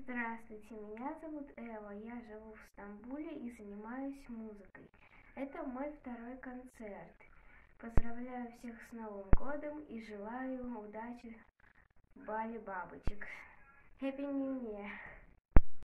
Здравствуйте, меня зовут Эва, я живу в Стамбуле и занимаюсь музыкой. Это мой второй концерт. Поздравляю всех с Новым годом и желаю удачи в бале бабочек. Happy New Year!